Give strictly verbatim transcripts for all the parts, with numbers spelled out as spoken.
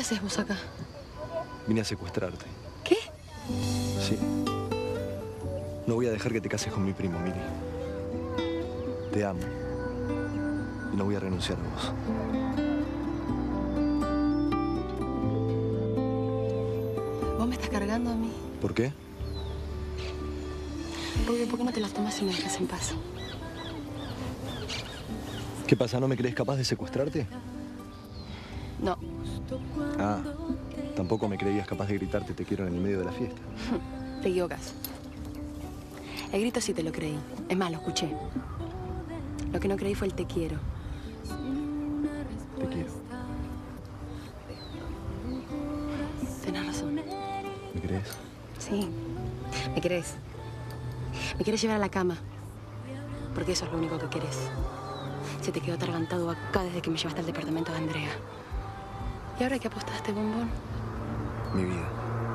haces vos acá? Vine a secuestrarte. ¿Qué? Sí. No voy a dejar que te cases con mi primo, Mili. Te amo. Y no voy a renunciar a vos. ¿Vos me estás cargando a mí? ¿Por qué? Rubio, ¿por qué no te la tomas y me dejas en paz? ¿Qué pasa? ¿No me crees capaz de secuestrarte? No. Ah, tampoco me creías capaz de gritarte te quiero en el medio de la fiesta. Te equivocas. El grito sí te lo creí. Es más, lo escuché. Lo que no creí fue el te quiero. Te quiero. Tenés razón. ¿Me crees? Sí. ¿Me querés? Me querés llevar a la cama. Porque eso es lo único que querés. Se te quedó atargantado acá desde que me llevaste al departamento de Andrea. ¿Y ahora qué apostaste, bombón? Mi vida.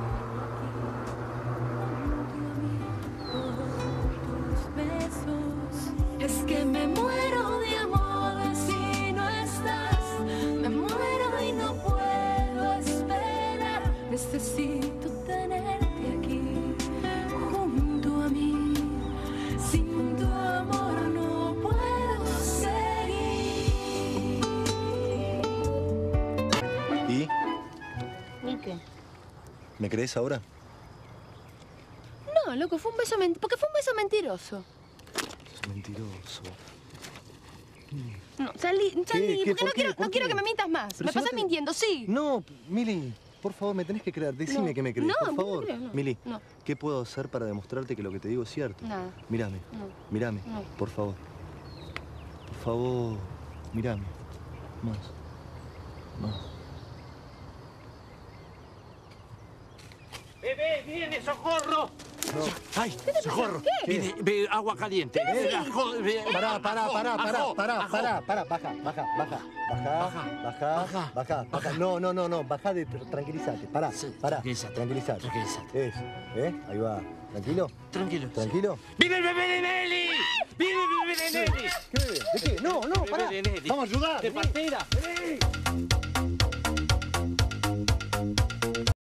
Es que me muero de amor si no estás. Me muero y no puedo esperar. Necesito tenerte aquí, junto a mí. Sin tu amor no puedo seguir. ¿Y? ¿Y qué? ¿Me crees ahora? No, loco, fue un beso mentiroso. Porque fue un beso mentiroso. Es mentiroso. No, salí, salí, ¿Qué? porque ¿Por no qué? quiero, ¿Por no quiero qué? que me mintas más. Pero Me si no pasas te- mintiendo, sí. No, Mili, por favor, me tenés que creer. Decime No. que me crees, No, por no favor. te creo, no. Mili, No. ¿qué puedo hacer para demostrarte que lo que te digo es cierto? Nada. Mírame, No. mírame, No. por favor. Por favor, mírame. Más. Más. ¡Bebé, viene, socorro! No. ¡Ay, socorro! Viene, ve, agua caliente. ¿Qué? Ajo, ve, Pará, pará, ajo, pará, pará, ajo, pará, ajo. pará, pará, baja, baja, baja, baja, baja, baja, baja. No, no, no, no, baja de, tranquilízate, pará, Sí, pará, tranquilízate, tranquilízate. tranquilízate. Eso, ¿eh? Ahí va. ¿Tranquilo? Tranquilo. ¿Tranquilo? ¡Viene el bebé de Nelly! ¡Viene el bebé de Nelly! ¿Qué bebé? ¿De qué? No, no, Bebé pará. de Nelly. Vamos a ayudar. De vení. partera.